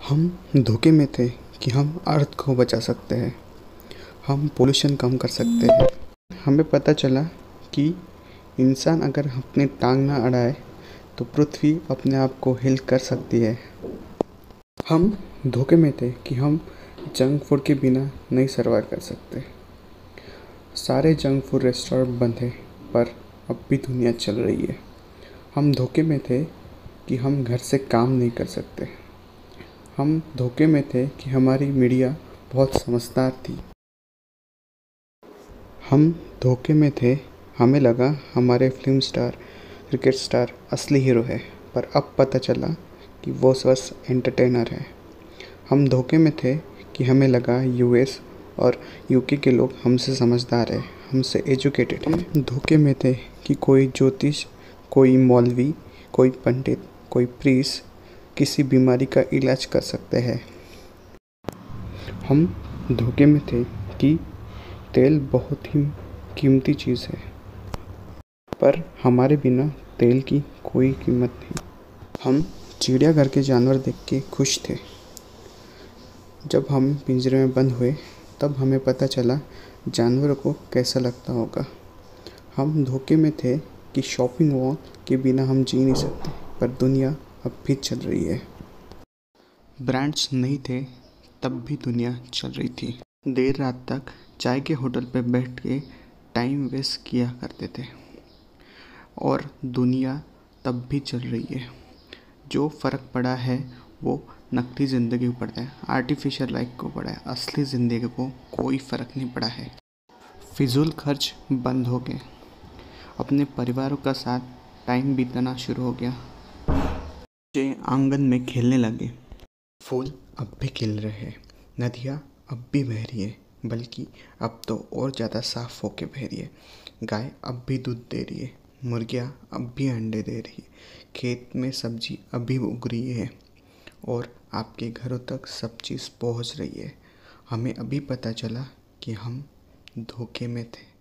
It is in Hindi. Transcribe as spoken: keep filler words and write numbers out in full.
हम धोखे में थे कि हम अर्थ को बचा सकते हैं, हम पोल्यूशन कम कर सकते हैं। हमें पता चला कि इंसान अगर अपनी टांग ना अड़ाए तो पृथ्वी अपने आप को हील कर सकती है। हम धोखे में थे कि हम जंक फूड के बिना नहीं सर्वाइव कर सकते। सारे जंक फूड रेस्टोरेंट बंद हैं, पर अब भी दुनिया चल रही है। हम धोखे में थे कि हम घर से काम नहीं कर सकते। हम धोखे में थे कि हमारी मीडिया बहुत समझदार थी। हम धोखे में थे, हमें लगा हमारे फिल्म स्टार, क्रिकेट स्टार असली हीरो है, पर अब पता चला कि वो बस एंटरटेनर है। हम धोखे में थे कि हमें लगा यूएस और यूके के लोग हमसे समझदार है, हमसे एजुकेटेड है। हम धोखे में थे कि कोई ज्योतिष, कोई मौलवी, कोई पंडित, कोई प्रीस्ट किसी बीमारी का इलाज कर सकते हैं। हम धोखे में थे कि तेल बहुत ही कीमती चीज़ है, पर हमारे बिना तेल की कोई कीमत नहीं। हम चिड़ियाघर के जानवर देख के खुश थे। जब हम पिंजरे में बंद हुए तब हमें पता चला जानवरों को कैसा लगता होगा। हम धोखे में थे कि शॉपिंग मॉल के बिना हम जी नहीं सकते, पर दुनिया अब भी चल रही है। ब्रांड्स नहीं थे तब भी दुनिया चल रही थी। देर रात तक चाय के होटल पर बैठ के टाइम वेस्ट किया करते थे, और दुनिया तब भी चल रही है। जो फ़र्क पड़ा है वो नकली ज़िंदगी को पड़ा है, आर्टिफिशियल लाइफ को पड़ा है। असली ज़िंदगी को कोई फ़र्क नहीं पड़ा है। फिजूल खर्च बंद हो गए, अपने परिवारों का साथ टाइम बिताना शुरू हो गया। बच्चे आंगन में खेलने लगे, फूल अब भी खिल रहे हैं, नदियाँ अब भी बह रही है, बल्कि अब तो और ज़्यादा साफ होके बह रही है। गाय अब भी दूध दे रही है, मुर्गियाँ अब भी अंडे दे रही है, खेत में सब्जी अभी उग रही है, और आपके घरों तक सब चीज़ पहुंच रही है। हमें अभी पता चला कि हम धोखे में थे।